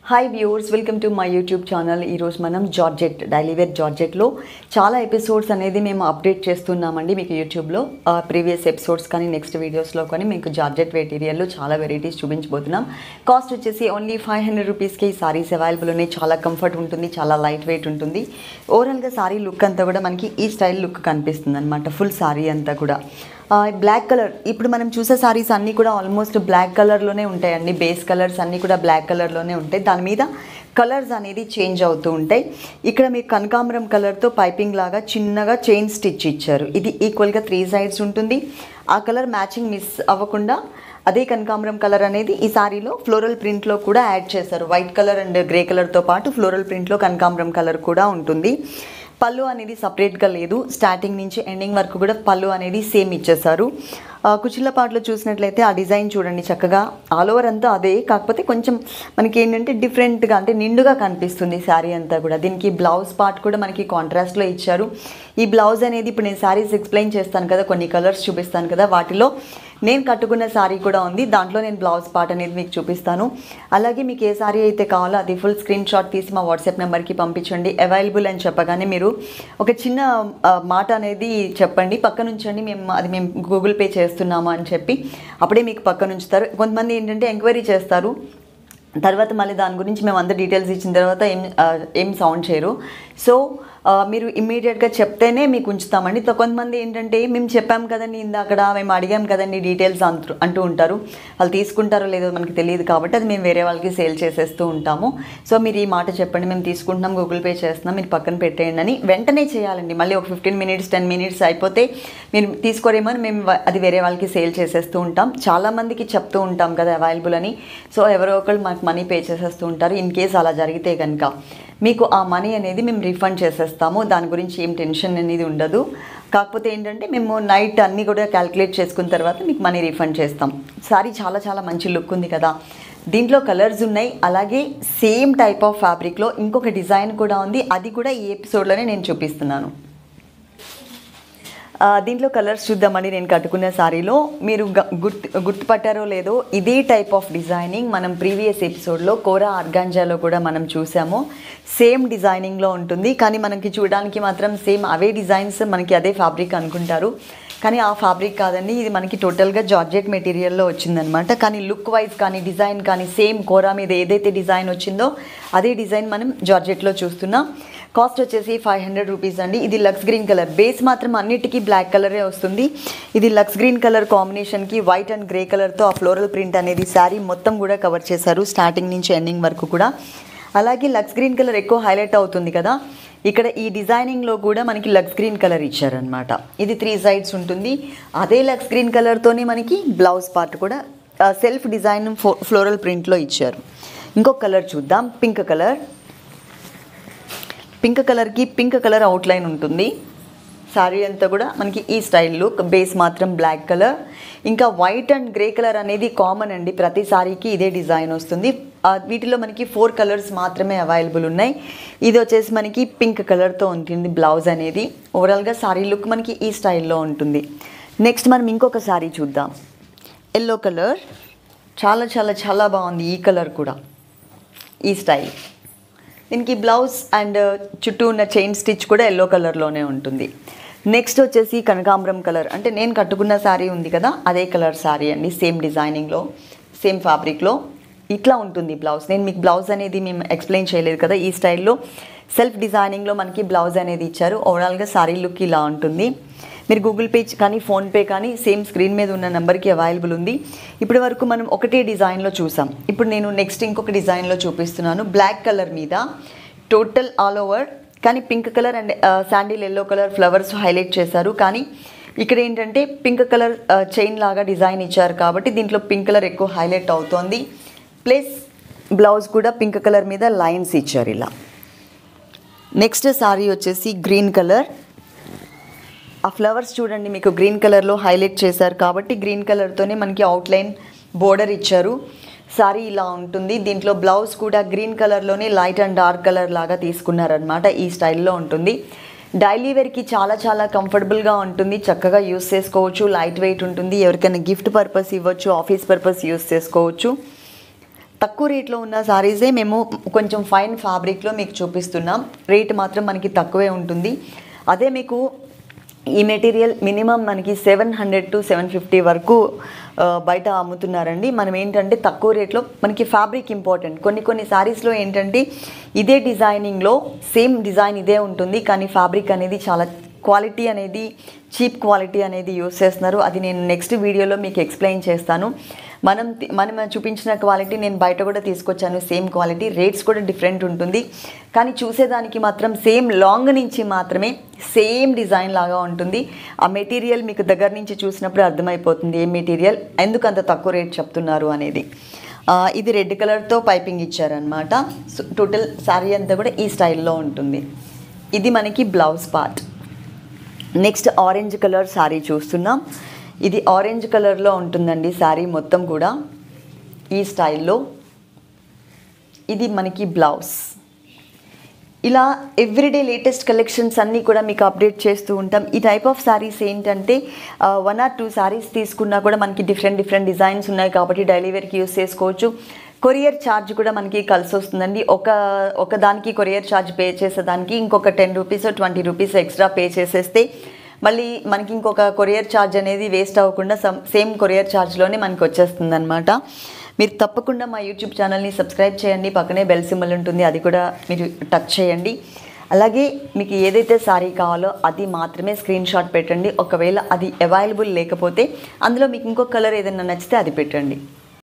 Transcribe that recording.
Hi viewers, welcome to my YouTube channel. ఈరోజు మనం georgette daily wear జార్జెట్లో చాలా episodes అనేది మేము అప్డేట్ చేస్తున్నామండి మీకు యూట్యూబ్లో. ప్రీవియస్ ఎపిసోడ్స్ కానీ నెక్స్ట్ వీడియోస్లో కానీ మీకు జార్జెట్ మెటీరియల్లో చాలా వెరైటీస్ చూపించబోతున్నాం. కాస్ట్ వచ్చేసి ఓన్లీ 500 రూపీస్కి ఈ సారీస్ అవైలబుల్ ఉన్నాయి. చాలా కంఫర్ట్ ఉంటుంది, చాలా లైట్ వెయిట్ ఉంటుంది. ఓవరాల్గా సారీ లుక్ అంతా కూడా మనకి ఈ స్టైల్ లుక్ కనిపిస్తుంది అనమాట. ఫుల్ సారీ అంతా కూడా బ్లాక్ కలర్. ఇప్పుడు మనం చూసే సారీస్ అన్నీ కూడా ఆల్మోస్ట్ బ్లాక్ కలర్లోనే ఉంటాయండి. బేస్ కలర్స్ అన్నీ కూడా బ్లాక్ కలర్లోనే ఉంటాయి. దాని మీద కలర్స్ అనేది చేంజ్ అవుతూ ఉంటాయి. ఇక్కడ మీకు కనకాంబరం కలర్తో పైపింగ్ లాగా చిన్నగా చైన్ స్టిచ్ ఇచ్చారు. ఇది ఈక్వల్గా 3 సైడ్స్ ఉంటుంది. ఆ కలర్ మ్యాచింగ్ మిస్ అవ్వకుండా అదే కనకాంబరం కలర్ అనేది ఈ సారీలో ఫ్లోరల్ ప్రింట్లో కూడా యాడ్ చేశారు. వైట్ కలర్ అండ్ గ్రే కలర్తో పాటు ఫ్లోరల్ ప్రింట్లో కనకాంబరం కలర్ కూడా ఉంటుంది. పళ్ళు అనేది సపరేట్గా లేదు. స్టార్టింగ్ నుంచి ఎండింగ్ వరకు కూడా పళ్ళు అనేది సేమ్ ఇచ్చేసారు. కుచ్చిళ్ళ పాటలో చూసినట్లయితే ఆ డిజైన్ చూడండి, చక్కగా ఆల్ ఓవర్ అంతా అదే, కాకపోతే కొంచెం మనకి ఏంటంటే డిఫరెంట్గా అంటే నిండుగా కనిపిస్తుంది శారీ అంతా కూడా. దీనికి బ్లౌజ్ పార్ట్ కూడా మనకి కాంట్రాస్ట్లో ఇచ్చారు. ఈ బ్లౌజ్ అనేది ఇప్పుడు నేను శారీస్ ఎక్స్ప్లెయిన్ చేస్తాను కదా, కొన్ని కలర్స్ చూపిస్తాను కదా, వాటిలో నేను కట్టుకున్న శారీ కూడా ఉంది. దాంట్లో నేను బ్లౌజ్ పార్ట్ అనేది మీకు చూపిస్తాను. అలాగే మీకు ఏ శారీ అయితే కావాలో అది ఫుల్ స్క్రీన్ షాట్ తీసి మా వాట్సాప్ నెంబర్కి పంపించండి. అవైలబుల్ అని చెప్పగానే మీరు ఒక చిన్న మాట అనేది చెప్పండి, పక్కన ఉంచండి, మేము గూగుల్ పే చేస్తున్నాము అని చెప్పి అప్పుడే మీకు పక్కన ఉంచుతారు. కొంతమంది ఏంటంటే ఎంక్వైరీ చేస్తారు, తర్వాత మళ్ళీ దాని గురించి మేము అంత డీటెయిల్స్ ఇచ్చిన తర్వాత ఏం సౌండ్ చేయరు. సో మీరు ఇమ్మీడియట్గా చెప్తేనే మీకు ఉంచుతామండి. కొంతమంది ఏంటంటే మేము చెప్పాం కదండి, ఇందాక మేము అడిగాం కదండి డీటెయిల్స్ అంటూ ఉంటారు. వాళ్ళు తీసుకుంటారో లేదో మనకి తెలియదు, కాబట్టి అది మేము వేరే వాళ్ళకి సేల్ చేసేస్తూ ఉంటాము. సో మీరు ఈ మాట చెప్పండి, మేము తీసుకుంటున్నాం, గూగుల్ పే చేస్తున్నాం, మీరు పక్కన పెట్టేయండి అని వెంటనే చేయాలండి. మళ్ళీ ఒక 15 మినిట్స్ 10 మినిట్స్ అయిపోతే మీరు తీసుకోరేమని మేము అది వేరే వాళ్ళకి సేల్ చేసేస్తూ ఉంటాం. చాలామందికి చెప్తూ ఉంటాం కదా అవైలబుల్ అని. సో ఎవరో ఒకళ్ళు మాకు మనీ పే చేసేస్తూ ఉంటారు. ఇన్ కేస్ అలా జరిగితే కనుక మీకు ఆ మనీ అనేది మేము రీఫండ్ చేసేస్తాము. దాని గురించి ఏం టెన్షన్ అనేది ఉండదు. కాకపోతే ఏంటంటే మేము నైట్ అన్నీ కూడా క్యాలిక్యులేట్ చేసుకున్న తర్వాత మీకు మనీ రీఫండ్ చేస్తాం. సారీ చాలా చాలా మంచి లుక్ ఉంది కదా. దీంట్లో కలర్స్ ఉన్నాయి. అలాగే సేమ్ టైప్ ఆఫ్ ఫ్యాబ్రిక్లో ఇంకొక డిజైన్ కూడా ఉంది. అది కూడా ఈ ఎపిసోడ్లోనే నేను చూపిస్తున్నాను. దీంట్లో కలర్స్ చూద్దామండి. నేను కట్టుకున్న శారీలో మీరు గుర్తుపట్టారో లేదో, ఇదే టైప్ ఆఫ్ డిజైనింగ్ మనం ప్రీవియస్ ఎపిసోడ్లో కోరా ఆర్గాంజాలో కూడా మనం చూసాము. సేమ్ డిజైనింగ్లో ఉంటుంది, కానీ మనకి చూడడానికి మాత్రం సేమ్ అవే డిజైన్స్, మనకి అదే ఫ్యాబ్రిక్ అనుకుంటారు, కానీ ఆ ఫ్యాబ్రిక్ కాదండి. ఇది మనకి టోటల్గా జార్జెట్ మెటీరియల్లో వచ్చిందనమాట. కానీ లుక్ వైజ్ కానీ డిజైన్ కానీ సేమ్ కోరా మీద ఏదైతే డిజైన్ వచ్చిందో అదే డిజైన్ మనం జార్జెట్లో చూస్తున్నాం. కాస్ట్ వచ్చేసి 500 రూపీస్ అండి. ఇది లక్స్ గ్రీన్ కలర్, బేస్ మాత్రం అన్నిటికీ బ్లాక్ కలరే వస్తుంది. ఇది లక్స్ గ్రీన్ కలర్ కాంబినేషన్కి వైట్ అండ్ గ్రే కలర్తో ఆ ఫ్లోరల్ ప్రింట్ అనేది శారీ మొత్తం కూడా కవర్ చేశారు, స్టార్టింగ్ నుంచి ఎండింగ్ వరకు కూడా. అలాగే లక్స్ గ్రీన్ కలర్ ఎక్కువ హైలైట్ అవుతుంది కదా, ఇక్కడ ఈ డిజైనింగ్లో కూడా మనకి లక్స్ గ్రీన్ కలర్ ఇచ్చారనమాట. ఇది 3 సైడ్స్ ఉంటుంది. అదే లక్స్ గ్రీన్ కలర్తోనే మనకి బ్లౌజ్ పార్ట్ కూడా సెల్ఫ్ డిజైన్ ఫ్లోరల్ ప్రింట్లో ఇచ్చారు. ఇంకొక కలర్ చూద్దాం, పింక్ కలర్. పింక్ కలర్కి పింక్ కలర్ అవుట్లైన్ ఉంటుంది. శారీ అంతా కూడా మనకి ఈ స్టైల్ లుక్, బేస్ మాత్రం బ్లాక్ కలర్. ఇంకా వైట్ అండ్ గ్రే కలర్ అనేది కామన్ అండి, ప్రతి శారీకి ఇదే డిజైన్ వస్తుంది. వీటిలో మనకి 4 కలర్స్ మాత్రమే అవైలబుల్ ఉన్నాయి. ఇది వచ్చేసి మనకి పింక్ కలర్తో ఉంటుంది బ్లౌజ్ అనేది. ఓవరాల్గా శారీ లుక్ మనకి ఈ స్టైల్లో ఉంటుంది. నెక్స్ట్ మనం ఇంకొక శారీ చూద్దాం, ఎల్లో కలర్. చాలా చాలా చాలా బాగుంది ఈ కలర్ కూడా, ఈ స్టైల్. దీనికి బ్లౌజ్ అండ్ చుట్టూ ఉన్న చైన్ స్టిచ్ కూడా ఎల్లో కలర్లోనే ఉంటుంది. నెక్స్ట్ వచ్చేసి కనకాంబరం కలర్, అంటే నేను కట్టుకున్న శారీ ఉంది కదా అదే కలర్ శారీ అండి. సేమ్ డిజైనింగ్లో సేమ్ ఫ్యాబ్రిక్లో ఇట్లా ఉంటుంది బ్లౌజ్. నేను మీకు బ్లౌజ్ అనేది మేము ఎక్స్ప్లెయిన్ చేయలేదు కదా, ఈ స్టైల్లో సెల్ఫ్ డిజైనింగ్లో మనకి బ్లౌజ్ అనేది ఇచ్చారు. ఓవరాల్గా శారీ లుక్ ఇలా ఉంటుంది. మీరు గూగుల్ పే కానీ ఫోన్పే కానీ సేమ్ స్క్రీన్ మీద ఉన్న నెంబర్కి అవైలబుల్ ఉంది. ఇప్పటి వరకు మనం ఒకటే డిజైన్లో చూసాం. ఇప్పుడు నేను నెక్స్ట్ ఇంకొక డిజైన్లో చూపిస్తున్నాను. బ్లాక్ కలర్ మీద టోటల్ ఆల్ ఓవర్, కానీ pink colour and sandal yellow colour flowers highlight చేశారు. కానీ ఇక్కడ ఏంటంటే పింక్ కలర్ చైన్ లాగా డిజైన్ ఇచ్చారు కాబట్టి దీంట్లో పింక్ కలర్ ఎక్కువ హైలైట్ అవుతోంది. ప్లస్ బ్లౌజ్ కూడా పింక్ కలర్ మీద లైన్స్ ఇచ్చారు ఇలా. నెక్స్ట్ శారీ వచ్చేసి గ్రీన్ కలర్. ఆ ఫ్లవర్స్ చూడండి, మీకు గ్రీన్ కలర్లో హైలైట్ చేశారు కాబట్టి గ్రీన్ కలర్తోనే మనకి అవుట్లైన్ బోర్డర్ ఇచ్చారు. సారీ ఇలా ఉంటుంది. దీంట్లో బ్లౌజ్ కూడా గ్రీన్ కలర్లోనే లైట్ అండ్ డార్క్ కలర్ లాగా తీసుకున్నారనమాట. ఈ స్టైల్లో ఉంటుంది. డైలీ వేర్కి చాలా చాలా కంఫర్టబుల్గా ఉంటుంది, చక్కగా యూస్ చేసుకోవచ్చు, లైట్ వెయిట్ ఉంటుంది. ఎవరికైనా గిఫ్ట్ పర్పస్ ఇవ్వచ్చు, ఆఫీస్ పర్పస్ యూస్ చేసుకోవచ్చు. తక్కువ రేట్లో ఉన్న సారీసే మేము కొంచెం ఫైన్ ఫ్యాబ్రిక్లో మీకు చూపిస్తున్నాం. రేట్ మాత్రం మనకి తక్కువే ఉంటుంది. అదే మీకు ఈ మెటీరియల్ మినిమం మనకి 700 to 750 వరకు బయట అమ్ముతున్నారండి. మనం ఏంటంటే తక్కువ రేట్లో మనకి ఫ్యాబ్రిక్ ఇంపార్టెంట్. కొన్ని సారీస్లో ఏంటంటే ఇదే డిజైనింగ్లో సేమ్ డిజైన్ ఇదే ఉంటుంది, కానీ ఫ్యాబ్రిక్ అనేది చాలా క్వాలిటీ అనేది చీప్ క్వాలిటీ అనేది యూస్ చేస్తున్నారు. అది నేను నెక్స్ట్ వీడియోలో మీకు ఎక్స్ప్లెయిన్ చేస్తాను. మనం చూపించిన క్వాలిటీ నేను బయట కూడా తీసుకొచ్చాను, సేమ్ క్వాలిటీ. రేట్స్ కూడా డిఫరెంట్ ఉంటుంది, కానీ చూసేదానికి మాత్రం సేమ్ లాంగ్ నుంచి మాత్రమే సేమ్ డిజైన్ లాగా ఉంటుంది. ఆ మెటీరియల్ మీకు దగ్గర నుంచి చూసినప్పుడు అర్థమైపోతుంది ఏ మెటీరియల్ ఎందుకు అంత తక్కువ రేట్ చెప్తున్నారు అనేది. ఇది రెడ్ కలర్తో పైపింగ్ ఇచ్చారనమాట. సో టోటల్ శారీ అంతా కూడా ఈ స్టైల్లో ఉంటుంది. ఇది మనకి blouse part. Next orange colour sari చూస్తున్నాం. ఇది ఆరెంజ్ కలర్లో ఉంటుందండి శారీ మొత్తం కూడా ఈ స్టైల్లో. ఇది మనకి బ్లౌజ్. ఇలా ఎవ్రీడే లేటెస్ట్ కలెక్షన్స్ అన్నీ కూడా మీకు అప్డేట్ చేస్తూ ఉంటాం. ఈ టైప్ ఆఫ్ శారీస్ ఏంటంటే 1 or 2 శారీస్ తీసుకున్నా కూడా మనకి డిఫరెంట్ డిజైన్స్ ఉన్నాయి కాబట్టి డైలీ వేర్కి యూస్ చేసుకోవచ్చు. కొరియర్ ఛార్జ్ కూడా మనకి కలిసి వస్తుందండి. ఒక దానికి కొరియర్ ఛార్జ్ పే చేసేదానికి ఇంకొక 10 రూపీస్ 20 రూపీస్ ఎక్స్ట్రా పే చేసేస్తే మళ్ళీ మనకి ఇంకొక కొరియర్ ఛార్జ్ అనేది వేస్ట్ అవ్వకుండా సేమ్ కొరియర్ ఛార్జ్లోనే మనకి వచ్చేస్తుంది అనమాట. మీరు తప్పకుండా మా యూట్యూబ్ ఛానల్ని సబ్స్క్రైబ్ చేయండి. పక్కనే బెల్ సింబల్ ఉంటుంది, అది కూడా మీరు టచ్ చేయండి. అలాగే మీకు ఏదైతే శారీ కావాలో అది మాత్రమే స్క్రీన్ షాట్ పెట్టండి. ఒకవేళ అది అవైలబుల్ లేకపోతే అందులో మీకు ఇంకొక కలర్ ఏదైనా నచ్చితే అది పెట్టండి.